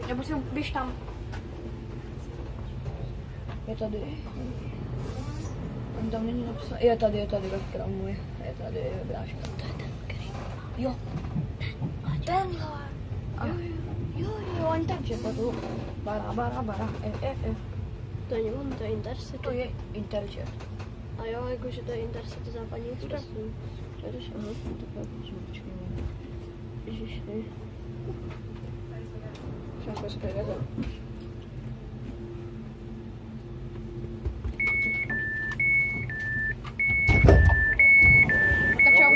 Nebo si běž tam. Je tady. On tam není napsaný. Je tady, Katkra můj. Je tady, bráška. To je ten, který. Jo. Tenhle. Jo, on tam čepatu. Bara. To není on, to je Intercity. To je Interjet. A jo, jakože to je Intercity západní express. Jdeš, aha, takhle, počkej. Ježiši. Čau, počkej, takhle. Tak čau.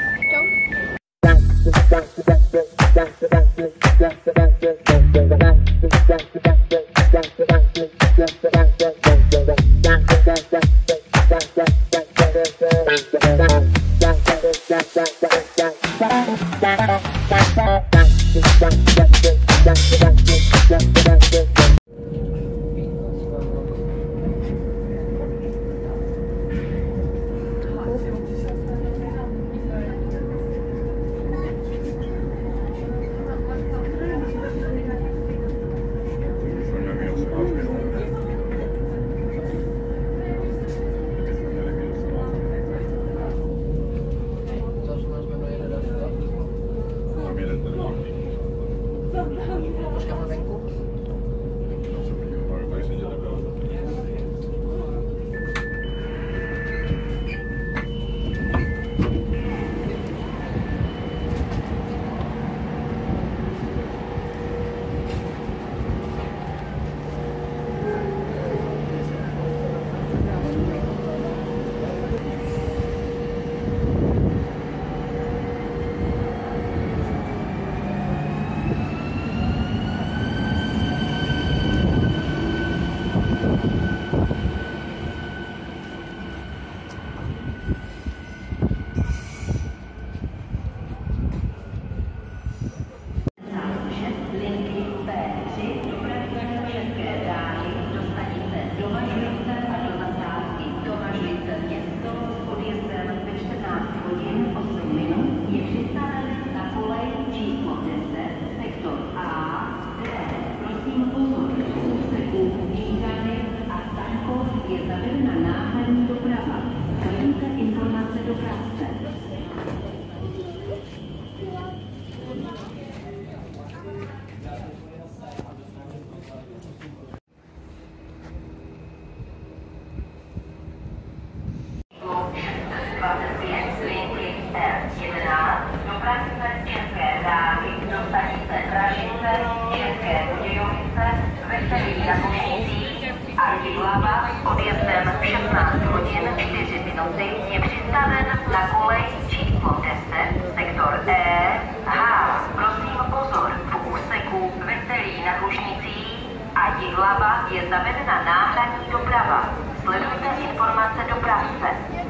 A Jihlava s odjezdem 16 hodin 4 minuty je přistaven na kolej číslo 10, sektor E, H. Prosím pozor, v úseku Veselí nad Lužnicí a Jihlava je zavedena náhradní doprava. Sledujte informace dopravce.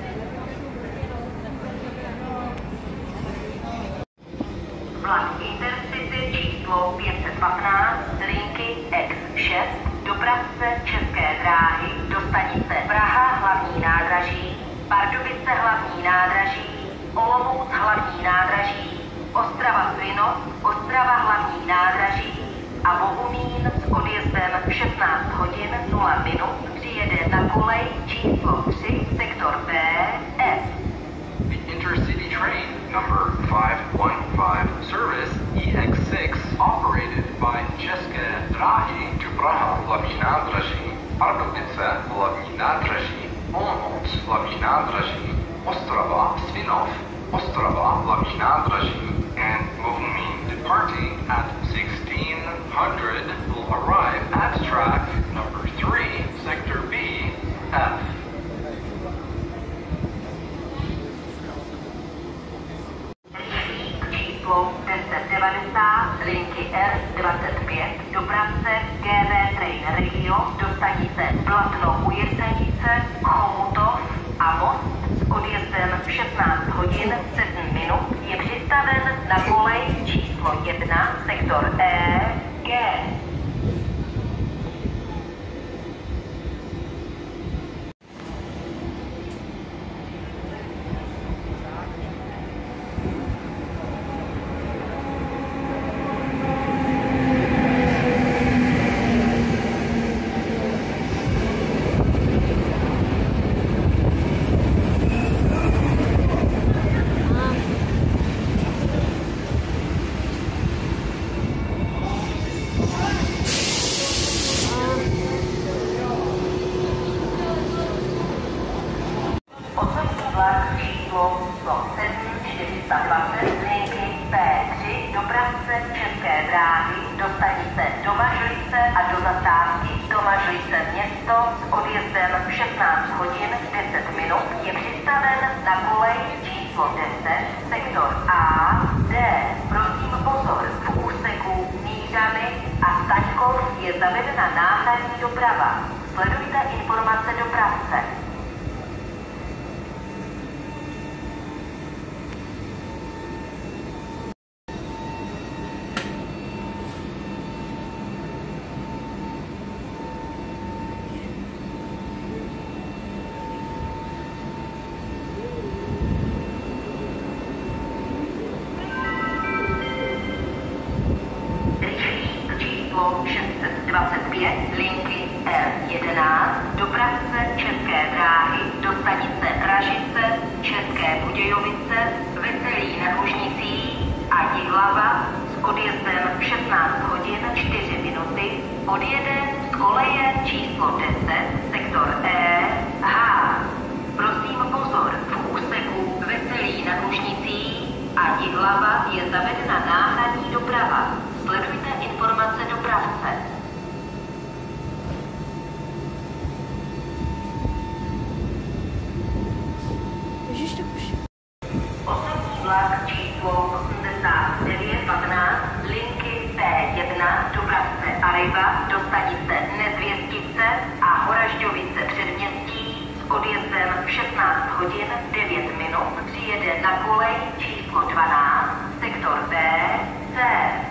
Vlak Intercity číslo 515 linky X6 dopravce České dráhy do stanice Praha hlavní nádraží, Pardubice hlavní nádraží, Olomouc hlavní nádraží, Ostrava Svinov, Ostrava hlavní nádraží a Bohumín s odjezdem 16 hodin 0 minut přijede na kolej číslo 3 sektor B, F. The Intercity train number 515 service EX6 operated by České dráhy to Praha hlavní nádraží, Pardubice hlavní nádraží, Olomouc hlavní nádraží, Ostrava Svinov, Ostrava hlavní nádraží, and Bohumín departing at 1600 will arrive at track number 3, sector B, F. Číslo 1090 linky R25 dopravce GV Train Regio do stanice Blatno u Jesenice, Chomutov a Most s odjezdem 16 hodin 7 minut je přistaven na kolej číslo 1 sektor E, G. dráhy do stanice Domažlice a do zastávky Domažlice město s odjezdem 16 hodin 10 minut je přistaven na kolej číslo 10, sektor A, D. Prosím pozor, v úseku Mířany a Staňkov je zavedena náhradní doprava. Sledujte informace dopravce. Číslo 625 linky R11 dopravce České dráhy do stanice Ražice, České Budějovice, Veselí nad Lužnicí a Jihlava s odjezdem 16 hodin 4 minuty odjede z koleje číslo 10, sektor E, H. Prosím pozor, v úseku Veselí nad Lužnicí a Jihlava je zavedena náhradní doprava. Sledujte informace dopravce. Ježiš, tak už. Osobní vlak číslo 8915 linky P1 dopravce Arriva do stanice Nezvěstice a Horažďovice předměstí s odjezdem 16 hodin 9 minut přijede na kolej číslo 12, sektor B, C.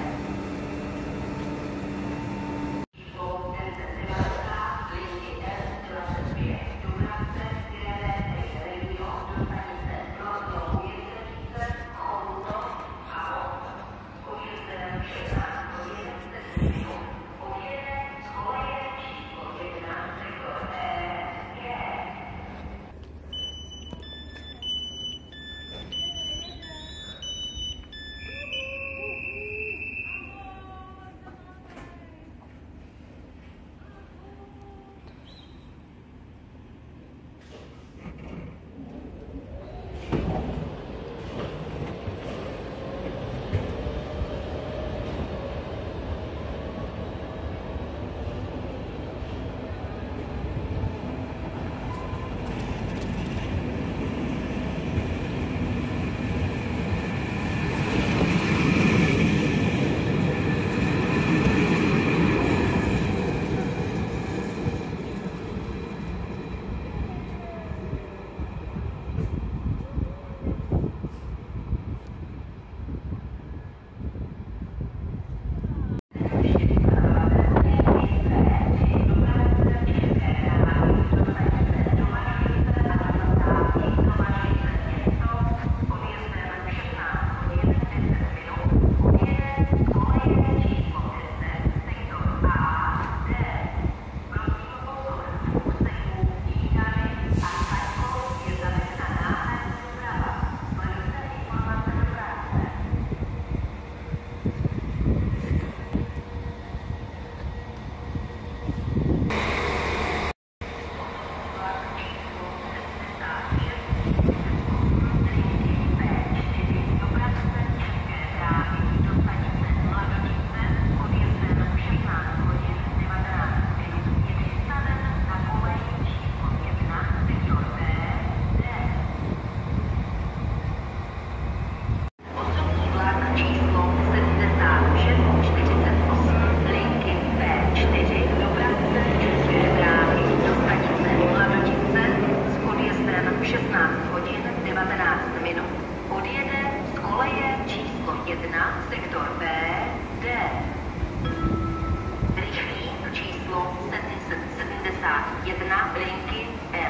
linky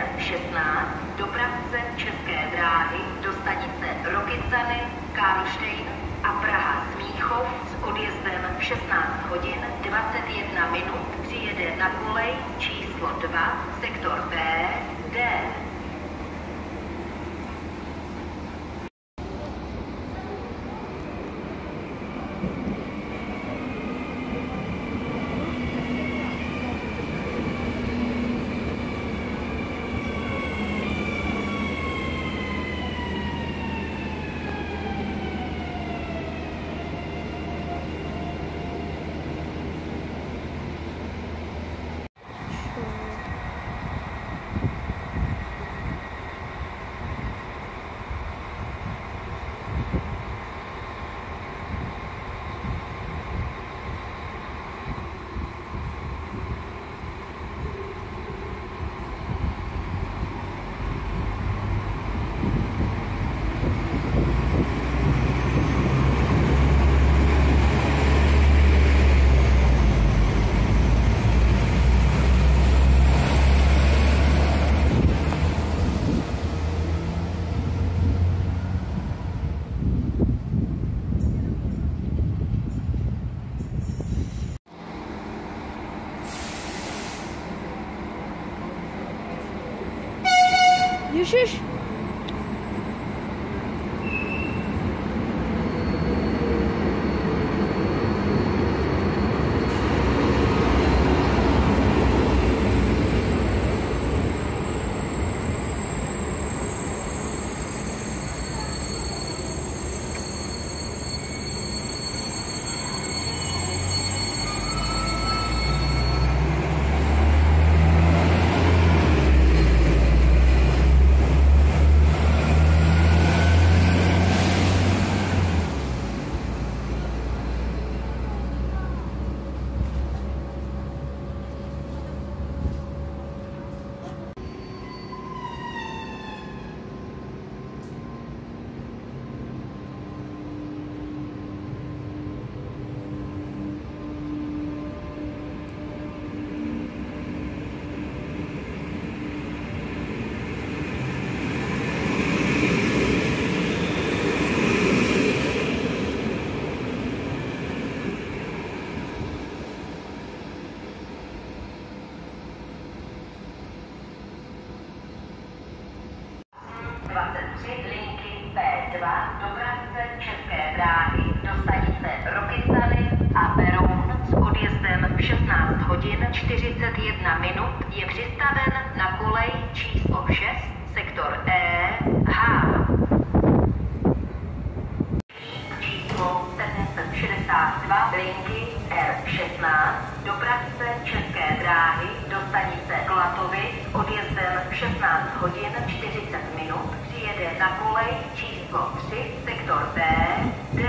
R16 dopravce České dráhy do stanice Rokycany, Karlštejn a Praha Smíchov s odjezdem 16 hodin 21 minut přijede na kolej číslo 2, sektor B, D. Ježiš. linky P2 dopravce České dráhy do stanice Rokycany a Beroun s odjezdem v 16 hodin 41 minut je přistaven na kolej číslo 6, sektor E, H. Číslo 762 linky R16 dopravce České dráhy do stanice Klatovy s odjezdem v 16 hodin 40 minut přijede na kolej číslo 3, sektor B, D.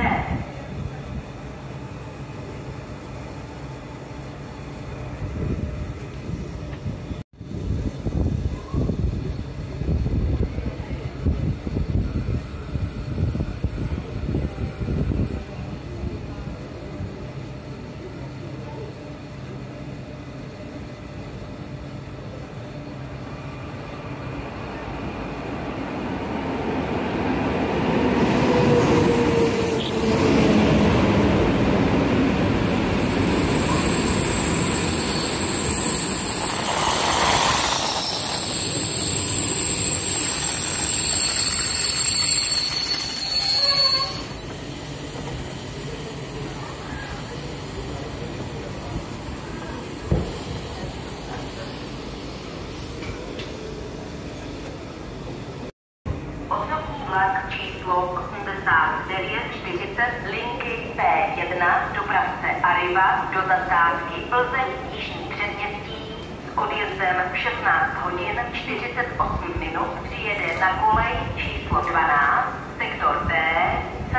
Vlak číslo 8940 linky P1 dopravce Arriva do zastávky Plzeň Jižní Předměstí s odjezdem v 16 hodin 48 minut přijede na kolej číslo 12, sektor B, C.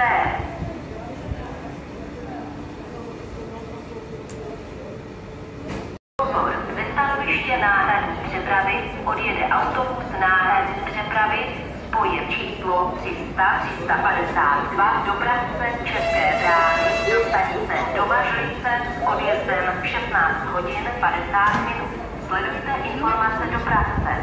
Pozor, ve stanoviště náhradní přepravy odjede autobus náhradní přepravy spojem číslo 300-352 dopravce České dráhy do stanice Domažlice s odjezdem v 16 hodin 50 minut. Sledujte informace dopravce.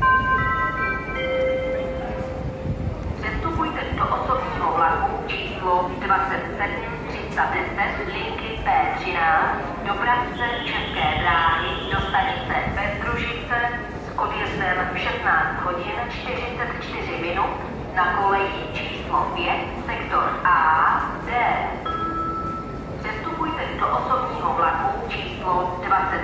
Přestupujte do osobního vlaku číslo 27310 linky P13 dopravce České dráhy do stanice Bestružice s odjezdem v 16 hodin 44 minut na koleji číslo 5, sektor A, D. Přestupujte do osobního vlaku číslo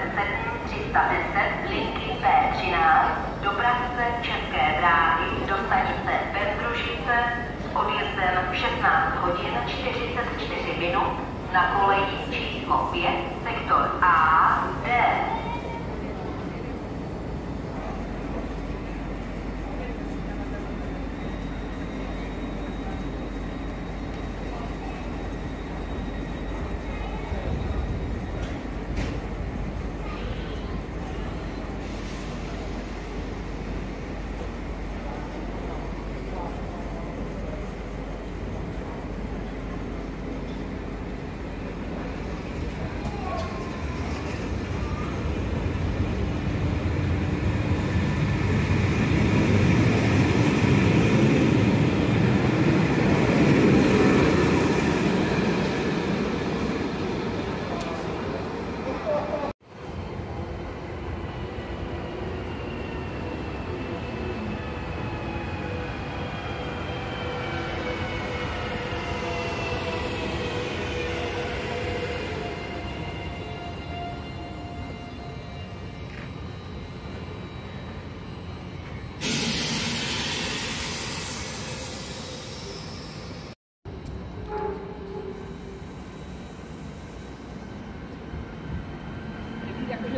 27310 linky P13 dopravce České dráhy do stanice Bestružice s odjezdem v 16 hodin 44 minut na koleji číslo 5, sektor A, D.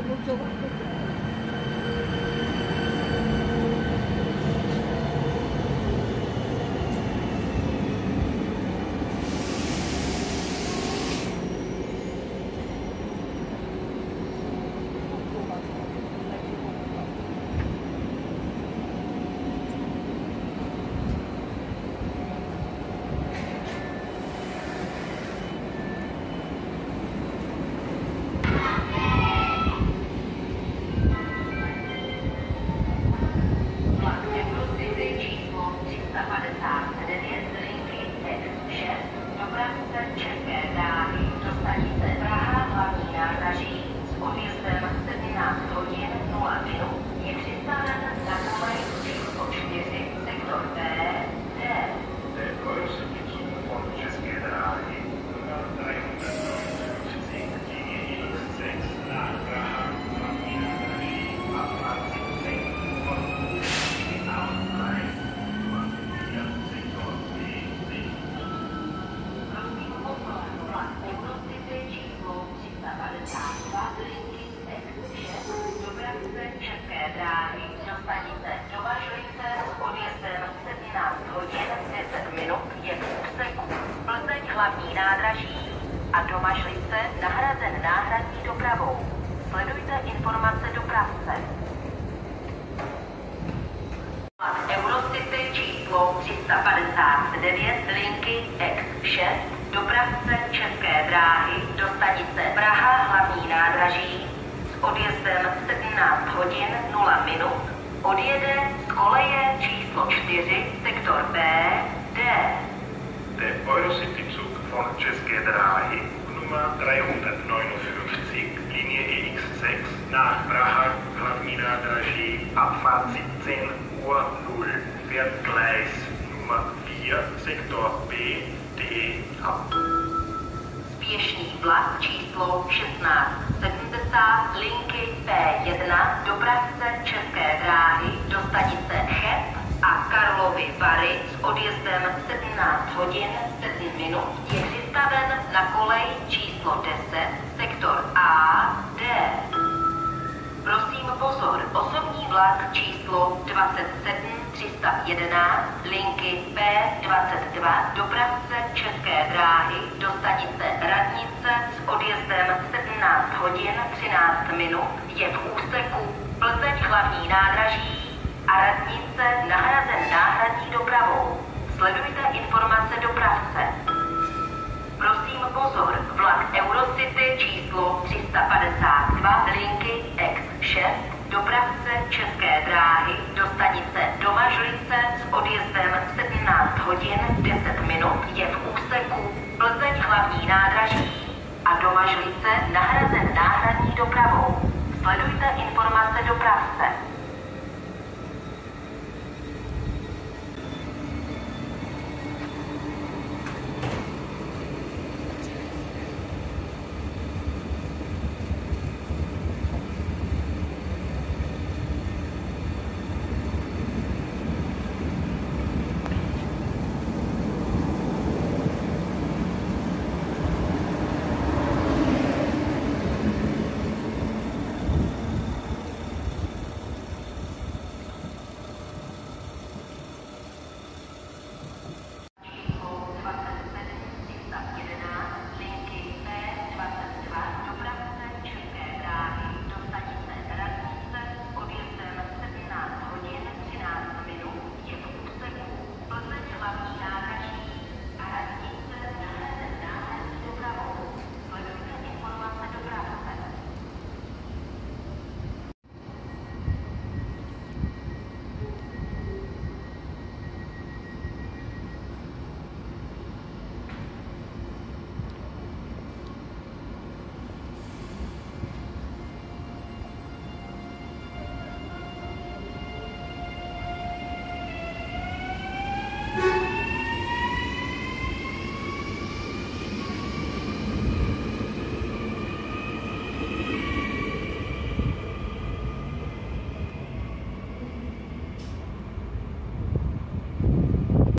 hlavní nádraží a do Mažlice nahrazen náhradní dopravou. Sledujte informace dopravce. Eurocity číslo 359 linky X6 dopravce České dráhy do stanice Praha hlavní nádraží s odjezdem 17 hodin 0 minut odjede z koleje číslo 4 sektor B D. Der Eurocity-Zug von České dráhy Nummer 359 Linie EX6 nach Praha hlavní nádraží Abfahrt 17:00 fährt Gleis Nummer 4 sektor B D ab. Spěšný vlak číslo 1670 linky P1 dopravce České dráhy do stanice Cheb a Karlovy Vary s odjezdem 17 hodin 7 minut je přistaven na kolej číslo 10 sektor A D. Prosím pozor, osobní vlak číslo 27311 linky P22 dopravce České dráhy do stanice Radnice s odjezdem 17 hodin 13 minut je v úseku Plzeň hlavní nádraží a Radnice nahrazen náhradní dopravou. Sledujte informace dopravce. Prosím pozor, vlak Eurocity číslo 352 linky X6 dopravce České dráhy do stanice Domažlice s odjezdem 17 hodin 10 minut je v úseku Plzeň hlavní nádraží a Domažlice nahrazen